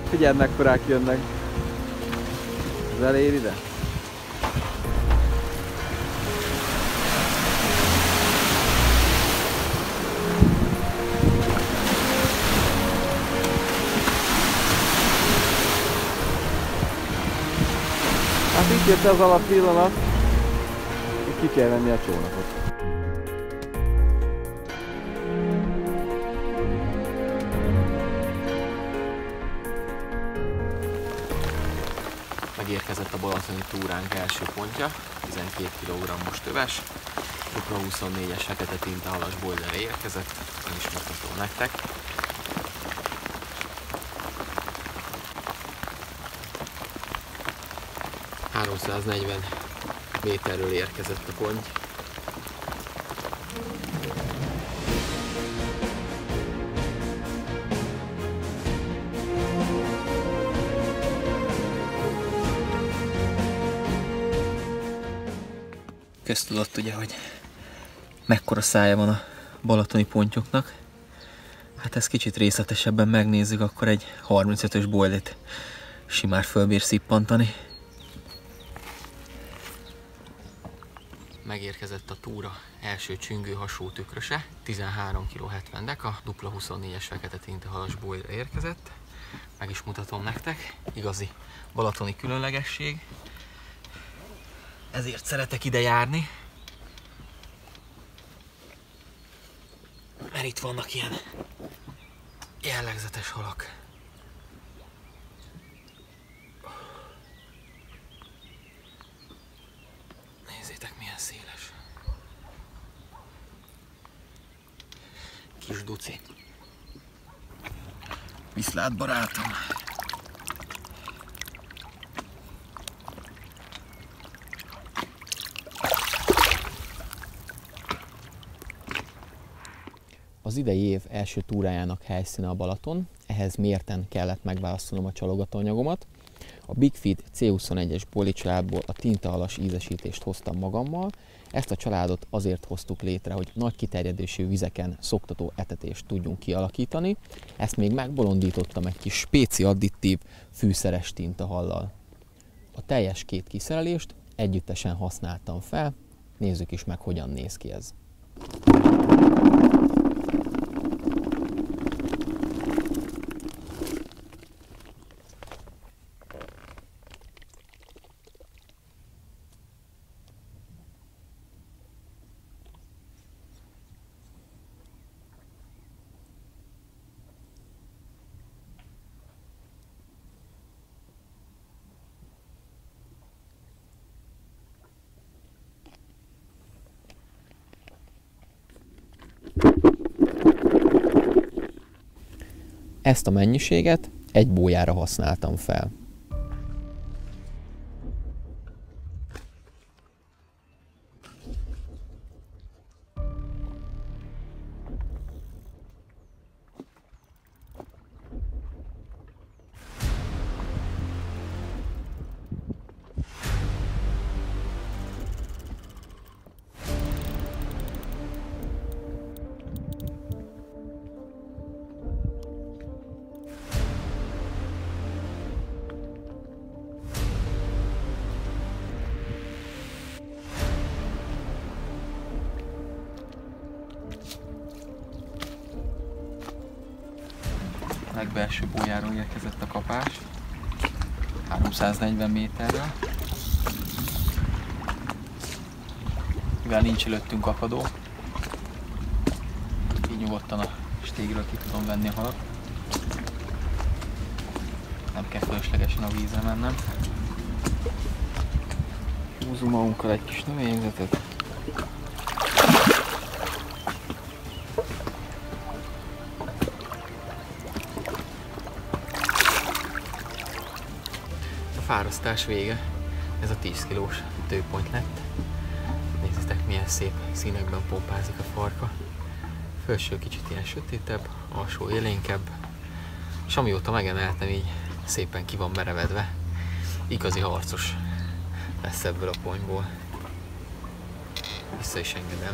Figyeld, mekkorák jönnek. Ez elér ide? Hát itt jött az alatt pillanat, hogy ki kell venni a csónakot. Megérkezett a balatoni túránk első pontja, 12 kg-os töves, dupla 24-es fekete tintahalas boiler érkezett, én is mutatom nektek. ...340 méterről érkezett a ponty. Köztudott ugye, hogy mekkora szája van a balatoni pontyoknak. Hát ezt kicsit részletesebben megnézzük, akkor egy 35-ös boilit simán fölbír szippantani. Megérkezett a túra első csüngő hasú tükröse, 13 kg 70 deka, dupla 24-es fekete tintahalas boiler érkezett. Meg is mutatom nektek, igazi balatoni különlegesség. Ezért szeretek ide járni, mert itt vannak ilyen jellegzetes halak. Nézzétek, milyen széles. Kis duci. Viszlát, barátom! Az idei év első túrájának helyszíne a Balaton, ehhez mérten kellett megválasztanom a csalogatóanyagomat. A Big Feed C21-es boli családból a tintahalas ízesítést hoztam magammal. Ezt a családot azért hoztuk létre, hogy nagy kiterjedésű vizeken szoktató etetést tudjunk kialakítani. Ezt még megbolondítottam egy kis spéci additív fűszeres tintahallal. A teljes két kiszerelést együttesen használtam fel, nézzük is meg, hogyan néz ki ez. Ezt a mennyiséget egy bójára használtam fel. A legbelső bójáról érkezett a kapás, 340 méterrel. Mivel nincs előttünk akadó, így nyugodtan a stégről ki tudom venni a halat. Nem kell fölöslegesen a vízre mennem. Húzunk magunkkal egy kis növényzetet. A fárasztás vége, ez a 10 kilós tőpont lett. Nézzétek, milyen szép színekben pompázik a farka. Felső kicsit ilyen sötétebb, alsó élénkebb, és amióta megemeltem, így szépen ki van merevedve. Igazi harcos lesz ebből a ponyból. Vissza is engedem.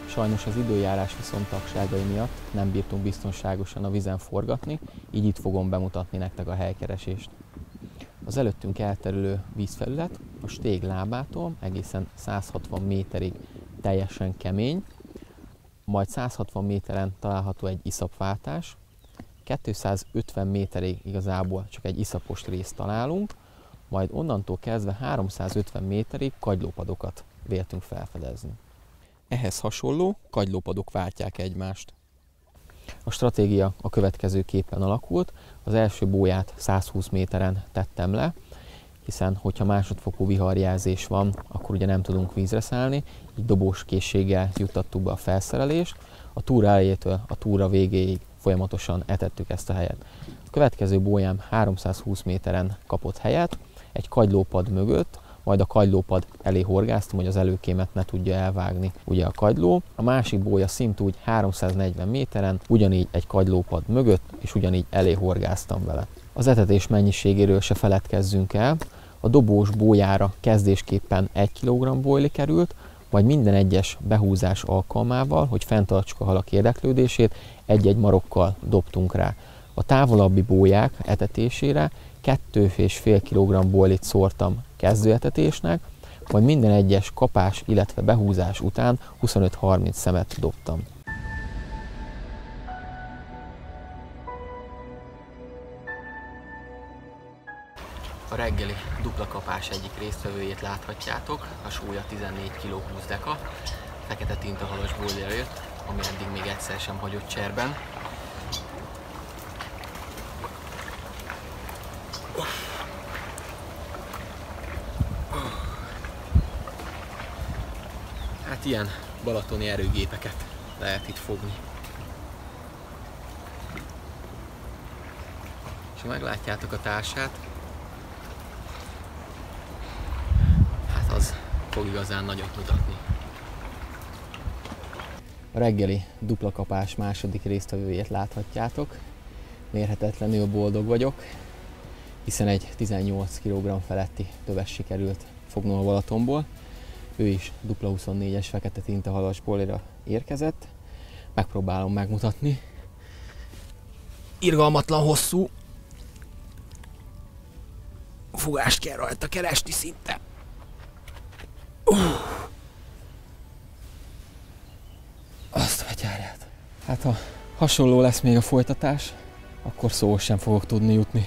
Sajnos az időjárás viszontagságai miatt nem bírtunk biztonságosan a vízen forgatni, így itt fogom bemutatni nektek a helykeresést. Az előttünk elterülő vízfelület a stég lábától egészen 160 méterig teljesen kemény, majd 160 méteren található egy iszapváltás, 250 méterig igazából csak egy iszapos részt találunk, majd onnantól kezdve 350 méterig kagylópadokat véltünk felfedezni. Ehhez hasonló kagylópadok váltják egymást. A stratégia a következő képen alakult. Az első bóját 120 méteren tettem le, hiszen hogyha másodfokú viharjelzés van, akkor ugye nem tudunk vízre szállni, így dobós készséggel juttattuk be a felszerelést. A túra elejétől a túra végéig folyamatosan etettük ezt a helyet. A következő bójám 320 méteren kapott helyet, egy kagylópad mögött, majd a kagylópad elé horgáztam, hogy az előkémet ne tudja elvágni ugye a kagyló. A másik bója szintúgy 340 méteren, ugyanígy egy kagylópad mögött, és ugyanígy elé horgáztam vele. Az etetés mennyiségéről se feledkezzünk el. A dobós bójára kezdésképpen 1 kg bojli került, majd minden egyes behúzás alkalmával, hogy fenntartsuk a halak érdeklődését, egy-egy marokkal dobtunk rá. A távolabbi bóják etetésére 2,5 kg bojlit szórtam kezdőetetésnek, majd minden egyes kapás, illetve behúzás után 25-30 szemet dobtam. A reggeli dupla kapás egyik résztvevőjét láthatjátok, a súlya 14 kg 20 deka, fekete tintahalas bojlira jött, ami eddig még egyszer sem hagyott cserben. Hát ilyen balatoni erőgépeket lehet itt fogni. És ha meglátjátok a társát, hát az fog igazán nagyot mutatni. A reggeli dupla kapás második résztvevőjét láthatjátok. Mérhetetlenül boldog vagyok, hiszen egy 18 kg feletti töves sikerült fognom a Balatonból. Ő is dupla 24-es fekete tintahalas bojlira érkezett. Megpróbálom megmutatni. Irgalmatlan hosszú. Fogást kell rajta keresni szinte. Azt a gyárját. Hát ha hasonló lesz még a folytatás, akkor szó sem fogok tudni jutni.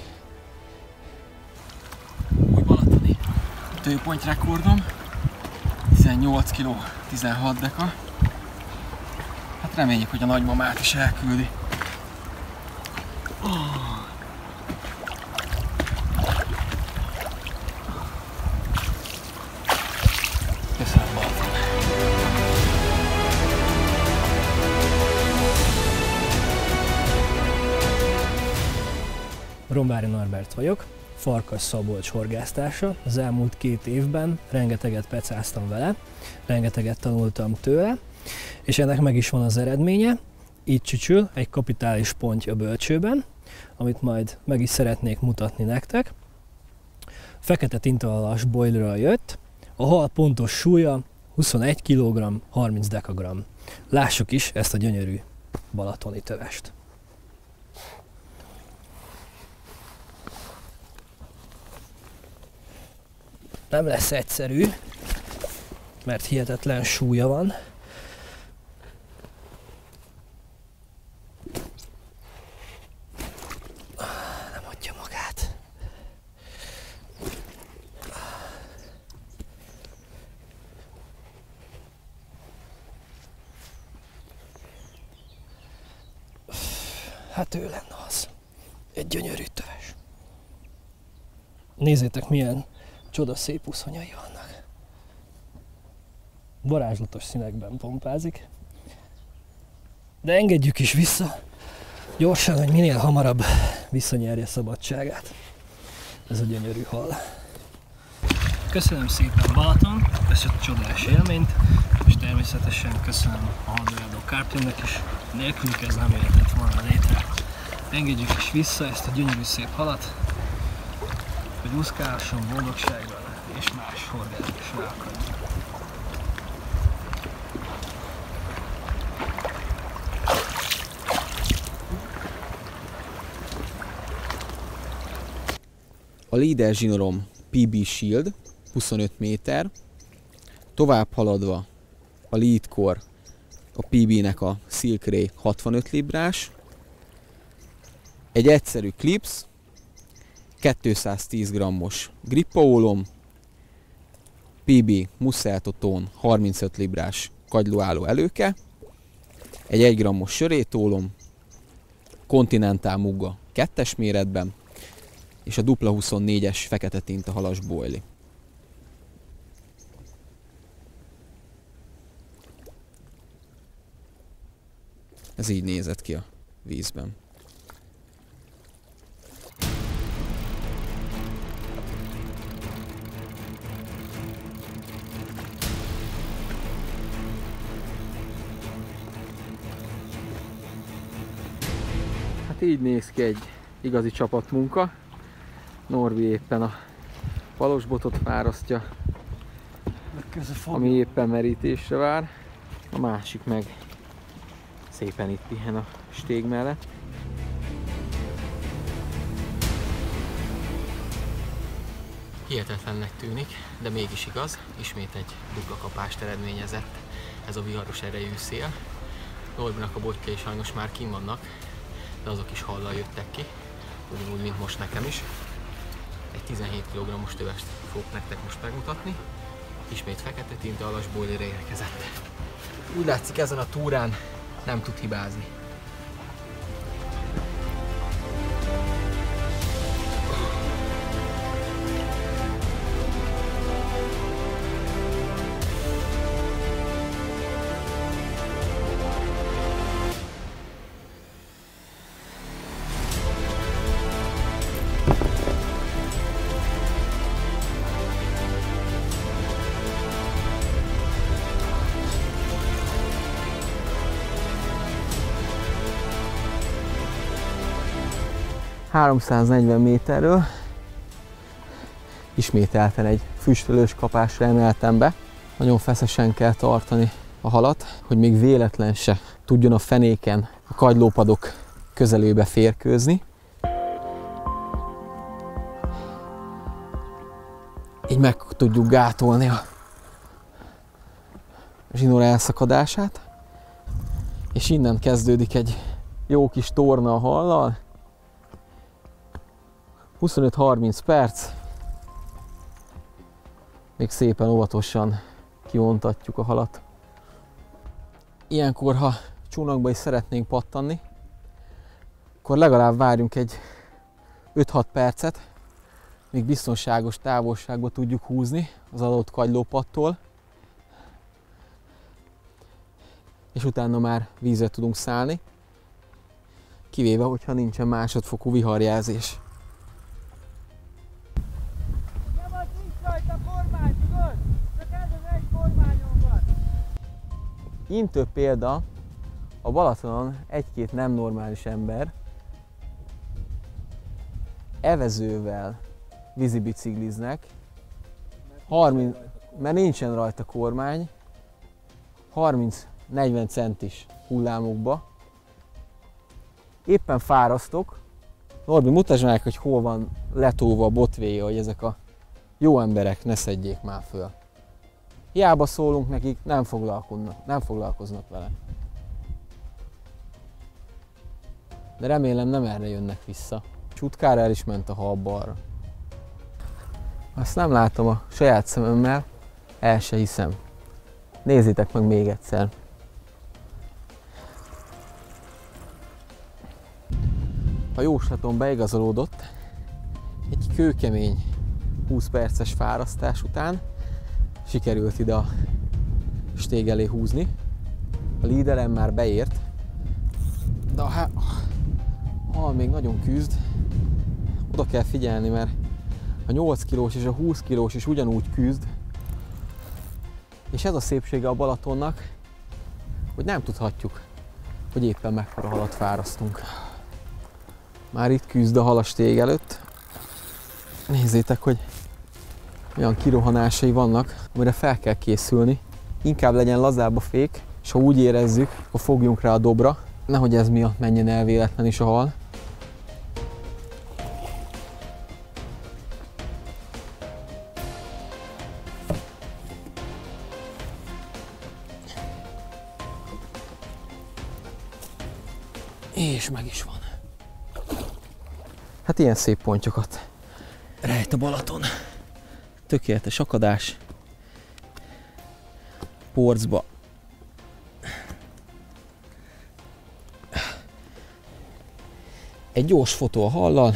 Új balatoni tőpont rekordom. 18 kg 16 deka. Hát reméljük, hogy a nagymamát is elküldi. Köszönöm, Balaton. Rombári Norbert vagyok, Farkas-Szabolcs horgásztársa. Az elmúlt 2 évben rengeteget pecáztam vele, rengeteget tanultam tőle, és ennek meg is van az eredménye. Így csücsül egy kapitális ponty a bölcsőben, amit majd meg is szeretnék mutatni nektek. Fekete tintahalas bojlira jött, a hal pontos súlya 21 kg 30 dekagram. Lássuk is ezt a gyönyörű balatoni tövest. Nem lesz egyszerű, mert hihetetlen súlya van. Nem adja magát. Hát ő lenne az. Egy gyönyörű töves. Nézzétek, milyen csoda szép uszonyai vannak. Varázslatos színekben pompázik. De engedjük is vissza, gyorsan, hogy minél hamarabb visszanyerje szabadságát. Ez a gyönyörű hal. Köszönöm szépen Balaton, ezt a csodás élményt, és természetesen köszönöm a Hadajadó Carp-Teamnek is, nélkülük ez nem jöhetett volna létre. Engedjük is vissza ezt a gyönyörű szép halat, hogy úszkálhasson boldogsággal és más horgászás rákadjon. a Leader zsinorom PB Shield 25 méter, tovább haladva a Leadcore a PB-nek a Silk Ray 65 librás, egy egyszerű clips, 210 g-os grippaólom, PB Muselto Tone 35 librás kagylóálló előke, egy 1 g-os sörétólom, Continental Mugga 2-es méretben, és a dupla 24-es fekete tinta halas boilie. Ez így nézett ki a vízben. Hát így néz ki egy igazi csapatmunka. Norbi éppen a palosbotot fárasztja, ami éppen merítésre vár. A másik meg szépen itt pihen a stég mellett. Hihetetlennek tűnik, de mégis igaz. Ismét egy dupla kapást eredményezett ez a viharos erejű szél. Norbinak a botjai sajnos már kinn vannak, de azok is hallal jöttek ki, ugyanúgy, mint most nekem is. Egy 17 kg-os tövest fogok nektek most megmutatni. Ismét fekete tinta alas boilerre érkezett. Úgy látszik, ezen a túrán nem tud hibázni. ...340 méterről ismételten egy füstölős kapásra emeltem be. Nagyon feszesen kell tartani a halat, hogy még véletlen se tudjon a fenéken a kagylópadok közelébe férkőzni. Így meg tudjuk gátolni a zsinór elszakadását. És innen kezdődik egy jó kis torna a hallal. 25-30 perc, még szépen óvatosan kivontatjuk a halat. Ilyenkor, ha csónakba is szeretnénk pattanni, akkor legalább várjunk egy 5-6 percet, még biztonságos távolságba tudjuk húzni az adott kagylópadtól, és utána már vízre tudunk szállni, kivéve, hogyha nincsen másodfokú viharjelzés. Intő példa, a Balatonon egy-két nem normális ember evezővel vízibicikliznek, mert nincsen rajta kormány, 30-40 centis hullámokba. Éppen fárasztok. Norbi, mutasd meg, hogy hol van letóva a botvéja, hogy ezek a jó emberek ne szedjék már föl. Hiába szólunk nekik, nem foglalkoznak vele. De remélem nem erre jönnek vissza. Csutkára el is ment a hal balra. Azt nem látom a saját szememmel, el se hiszem. Nézzétek meg még egyszer. A jóslatom beigazolódott. Egy kőkemény 20 perces fárasztás után sikerült ide a stég elé húzni. A líderem már beért, de a hal még nagyon küzd. Oda kell figyelni, mert a 8 kilós és a 20 kilós is ugyanúgy küzd. És ez a szépsége a Balatonnak, hogy nem tudhatjuk, hogy éppen mekkora halat fárasztunk. Már itt küzd a hal a stég előtt. Nézzétek, hogy olyan kirohanásai vannak, amire fel kell készülni. Inkább legyen lazább a fék, és ha úgy érezzük, akkor fogjunk rá a dobra, nehogy ez miatt menjen el véletlen is a hal. És meg is van. Hát ilyen szép pontyokat rejt a Balaton. Tökéletes akadás. Porcba. Egy gyors fotó a hallal.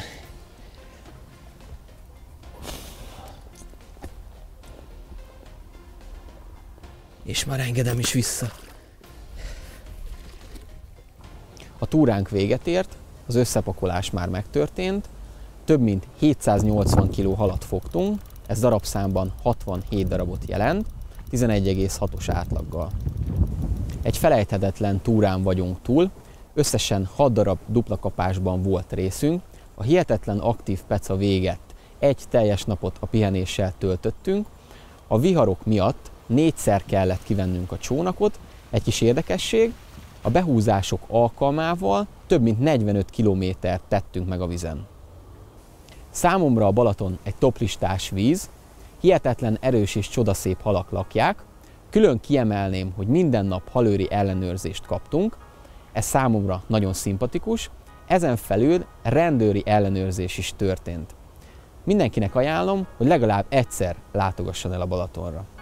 És már engedem is vissza. A túránk véget ért, az összepakolás már megtörtént. Több mint 780 kg halat fogtunk, ez darabszámban 67 darabot jelent, 11,6-os átlaggal. Egy felejthetetlen túrán vagyunk túl, összesen 6 darab dupla kapásban volt részünk, a hihetetlen aktív peca véget egy teljes napot a pihenéssel töltöttünk, a viharok miatt 4-szer kellett kivennünk a csónakot, egy kis érdekesség, a behúzások alkalmával több mint 45 kilométert tettünk meg a vizen. Számomra a Balaton egy toplistás víz, hihetetlen erős és csodaszép halak lakják, külön kiemelném, hogy minden nap halőri ellenőrzést kaptunk, ez számomra nagyon szimpatikus, ezen felül rendőri ellenőrzés is történt. Mindenkinek ajánlom, hogy legalább egyszer látogasson el a Balatonra.